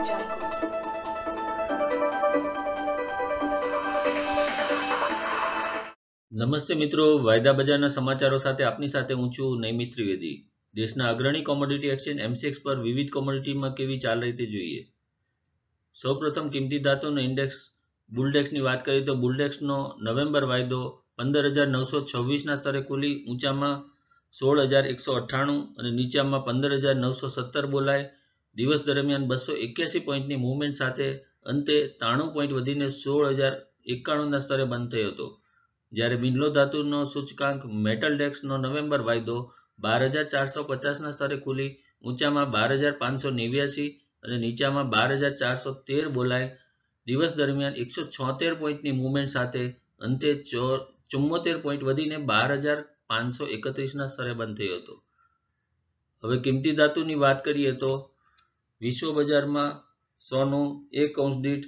નમસ્તે મિત્રો, વાયદા બજારના સમાચારો સાથે આપની સાથે હું છું નૈમિષ ત્રિવેદી। દેશના અગ્રણી કોમોડિટી એક્સચેન્જ એમસીએક્સ પર વિવિધ કોમોડિટીમાં કેવી ચાલ રહી તે જોઈએ। સૌપ્રથમ કિંમતી ધાતુના ઇન્ડેક્સ બુલડેક્સની વાત કરીએ તો બુલડેક્સનો નવેમ્બર વાયદો 15,926ના સ્તરે ખુલી ઊંચામાં 16,198 અને નીચામાં 15,917 બોલાય। દિવસ દરમિયાન 281 પોઈન્ટની મૂવમેન્ટ સાથે અંતે 93 પોઈન્ટ વધીને 16,091ના સ્તરે બંધ થયો હતો। જ્યારે બિનલો ધાતુનો સૂચકાંક મેટલ ડેક્સનો નવેમ્બર વાયદો 12,450ના સ્તરે ખુલી ઊંચામાં 12,589 અને નીચામાં 12,413 બોલાય। દિવસ દરમિયાન 176 પોઈન્ટની મૂવમેન્ટ સાથે અંતે 74 પોઈન્ટ વધીને 12,531ના સ્તરે બંધ થયો હતો। હવે કિંમતી ધાતુની વાત કરીએ તો વિશ્વ બજારમાં સોનું 1 ઔંસ દીઠ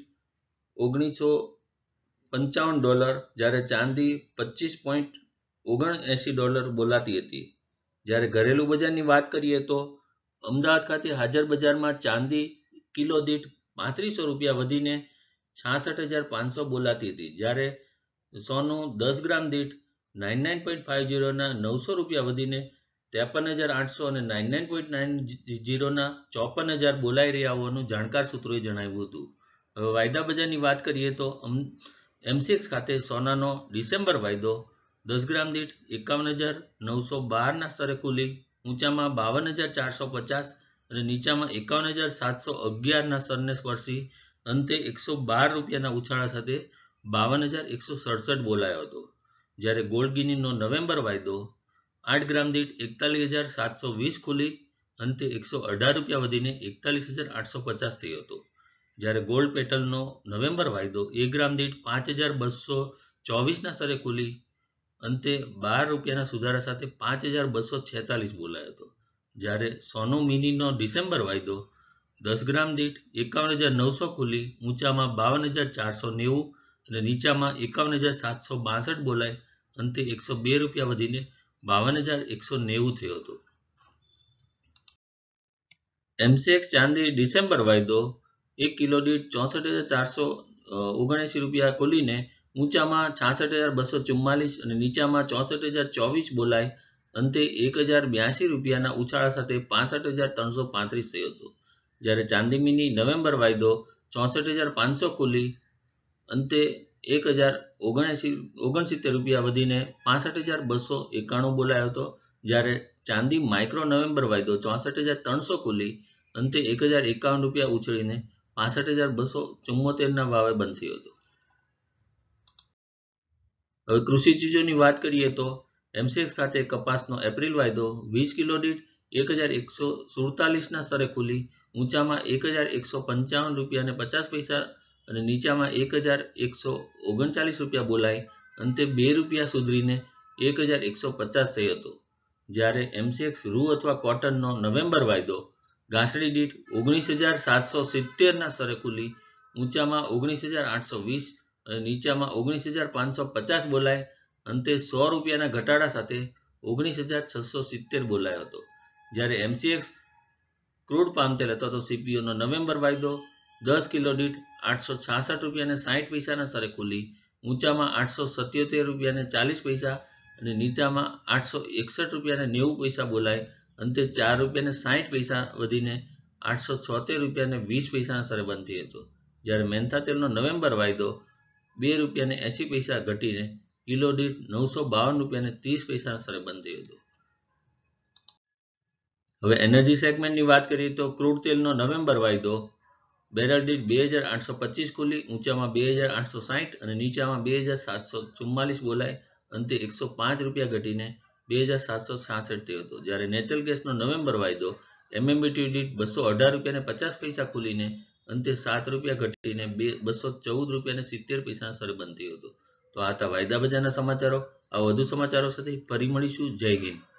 $1955 જ્યારે ચાંદી $25.79 બોલાતી હતી। જ્યારે ઘરેલું બજારની વાત કરીએ તો અમદાવાદ ખાતે હાજર બજારમાં ચાંદી કિલો દીઠ ₹3500 વધીને 66,500 બોલાતી હતી। જ્યારે સોનું 10 ગ્રામ દીઠ 99.50ના ₹900 વધીને 53,800 અને 99.90ના 54,000 બોલાઈ રહ્યા હોવાનું જાણકાર સૂત્રોએ જણાવ્યું હતું। હવે વાયદા બજારની વાત કરીએ તો એમસીએક્સ ખાતે સોનાનો ડિસેમ્બર વાયદો 10 ગ્રામ દીઠ 51,912ના સ્તરે ખુલી ઊંચામાં 52,450 અને નીચામાં 51,711ના સ્તરને સ્પર્શી અંતે ₹112ના ઉછાળા સાથે 52,167 બોલાયો હતો। જ્યારે ગોલ્ડ ગિનીનો નવેમ્બર વાયદો 8 ગ્રામ દીઠ 41,720 ખુલી અંતે ₹118 વધીને 41,850 થયો હતો। જ્યારે ગોલ્ડ પેટલનો નવેમ્બર વાયદો 1 ગ્રામ દીઠ 5,224ના સ્તરે ખુલી અંતે ₹12ના સુધારા સાથે 5,246 બોલાયો હતો। જ્યારે સોનું મિનીનો ડિસેમ્બર વાયદો 10 ગ્રામ દીઠ 51,900 ખુલી ઊંચામાં 52,490 અને નીચામાં 51,762 બોલાય અંતે ₹102 વધીને 52,190 થયો હતો। એમસીએક્સ ચાંદી ડિસેમ્બર વાયદો 1 કિલો દીઠ ₹64,479 ખુલીને ઊંચામાં 66,244 અને નીચામાં 64,024 બોલાય અંતે ₹1,082ના ઉછાળા સાથે 65,335 થયો હતો। જ્યારે ચાંદી મિની નવેમ્બર વાયદો 64,500 ખુલી અંતે ₹1,069 વધીને 65,291 બોલાયો હતો। જ્યારે ચાંદી માઇક્રો નવેમ્બર વાયદો 64,300 ખુલી અંતે ₹1,051 ઉછળીને 65,274ના ભાવે બંધ થયો હતો। હવે કૃષિ ચીજોની વાત કરીએ તો એમસીએક્સ ખાતે કપાસનો એપ્રિલ વાયદો 20 કિલો દીઠ 1,147ના સ્તરે ખુલી ઊંચામાં ₹1,155.50 અને નીચામાં ₹1,139 બોલાઈ અંતે ₹2 સુધરીને 1,150 થયો હતો। જ્યારે એમસીએક્સ રૂ અથવા કોટનનો નવેમ્બર વાયદો ગાંસડી દીઠ 19,770ના સ્તરે ખુલી ઊંચામાં 19,820 અને નીચામાં 19,550 બોલાય અંતે ₹100ના ઘટાડા સાથે 19,670 બોલાયો હતો। જ્યારે એમસીએક્સ ક્રૂડ પામ તેલ અથવા તો સીપીઓનો નવેમ્બર વાયદો 10 કિલો દીઠ ₹866.60ના સ્તરે ખુલી ઊંચામાં ₹877.40 અને નીચામાં ₹861.90 બોલાય અંતે ₹4.60 વધીને ₹876.20ના સ્તરે બંધ થયો હતો। જ્યારે મેન્થા તેલનો નવેમ્બર વાયદો ₹2.80 ઘટીને કિલો દીઠ ₹952.30ના સ્તરે બંધ થયો હતો। હવે એનર્જી સેગમેન્ટની વાત કરીએ તો ક્રૂડ તેલનો નવેમ્બર વાયદો બેરલ દીઠ 2,825 ખુલી ઊંચામાં 2,860 અને નીચામાં 2,744 બોલાય અંતે ₹105 ઘટીને 2,766 થયો હતો। જ્યારે નેચરલ ગેસનો નવેમ્બર વાયદો એમએમબીટી દીઠ ₹218.50 ખુલીને અંતે ₹7 ઘટીને ₹214.70ના સ્તરે બંધ થયો હતો। તો આ હતા વાયદા બજારના સમાચારો। આ વધુ સમાચારો સાથે ફરી મળીશું। જય હિન્દ।